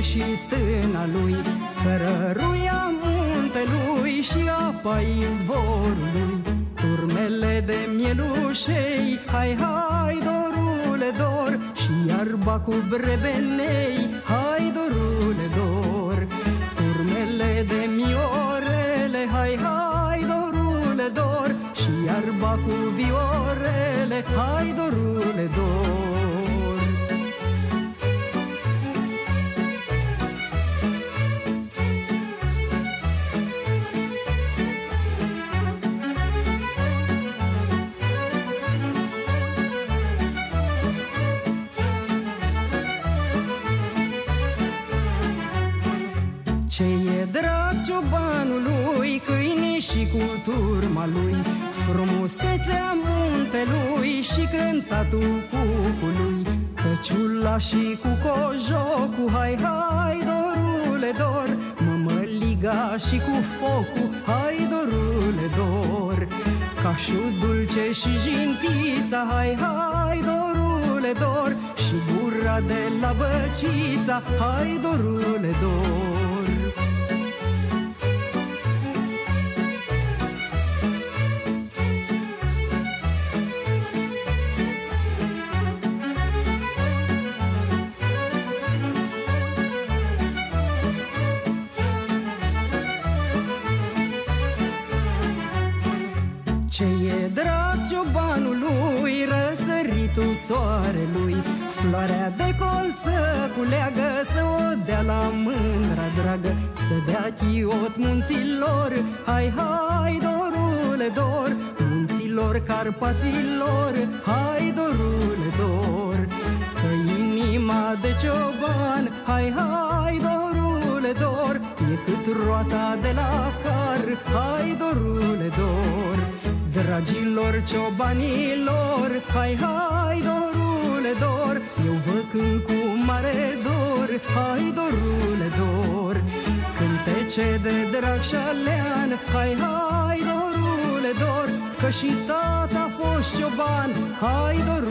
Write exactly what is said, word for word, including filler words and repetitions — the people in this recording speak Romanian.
și stâna lui, cărăruia muntelui și apa izvorului. Turmele de mielușei, hai, hai, dorule, dor, și iarba cu brebenei, hai, dorule, dor. Turmele de miorele, hai, hai, dorule, dor, și iarba cu viorele, hai, dorule, dor. Ce e drag ciobanului, câinii și cu turma lui, frumusețea muntelui și cântatul cucului, căciula și cu cojocul, hai, hai, dorule, dor, mămăliga și cu focul, hai, dorule, dor, cașul dulce și jintița, hai, hai, dorule, dor, și gura de la băcița, hai, dorule, dor. Ce e drag ciobanului, răsăritul soarelui, floarea de colță cu leagă să o dea la mândra dragă, să dea chiot munților, hai, hai, dorule, dor, munților Carpaților, hai, dorule, dor, că inima de cioban, hai, hai, dorule, dor, e cât roata de la car, hai, dorule, dor. Dragilor ciobanilor, hai, hai, dorule, dor, eu vă cânt cu mare dor, hai, dorule, dor. Cântece de drag șalean, hai, hai, dorule, dor, că și tata a fost cioban, hai, dorule.